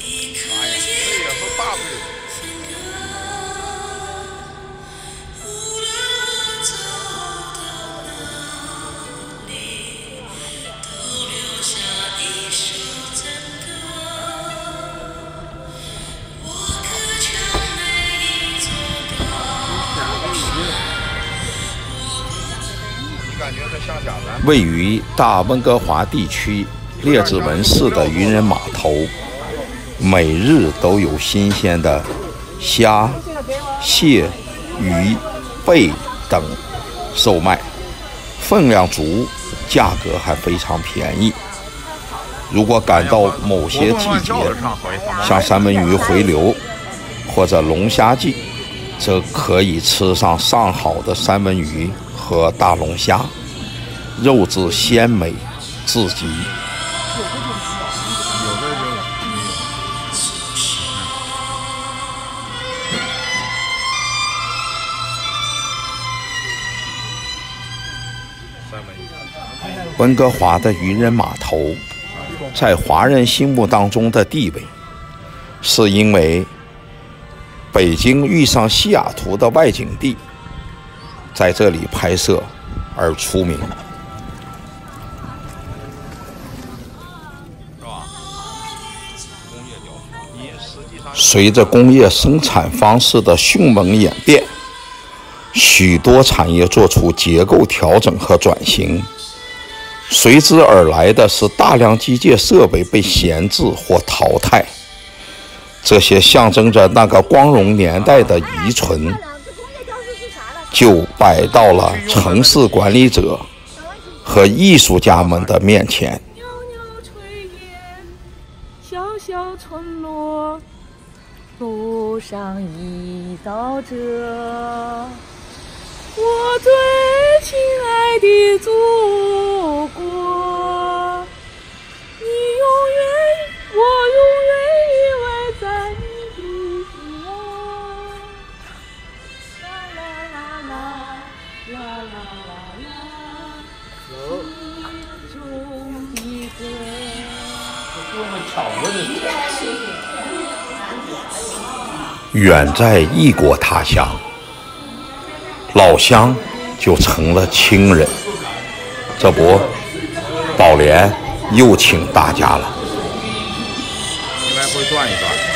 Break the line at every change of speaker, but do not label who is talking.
哎呀，这也是大队的。
位于大温哥华地区列治文市的渔人码头，每日都有新鲜的虾、蟹、鱼、贝等售卖，分量足，价格还非常便宜。如果赶到某些季节，像三文鱼回流或者龙虾季，则可以吃上上好的三文鱼和大龙虾，肉质鲜美至极。温哥华的渔人码头在华人心目当中的地位，是因为北京遇上西雅图的外景地，在这里拍摄而出名。随着工业生产方式的迅猛演变，许多产业做出结构调整和转型，随之而来的是大量机械设备被闲置或淘汰。这些象征着那个光荣年代的遗存，就摆到了城市管理者和艺术家们的面前。
小小村落，路上一道辙，我最亲爱的祖国，你永远，我永远依偎在你的心窝。啦啦啦啦啦啦啦啦，心中的歌。
远在异国他乡，老乡就成了亲人。这不，宝莲又请大家了。
你来回转一转。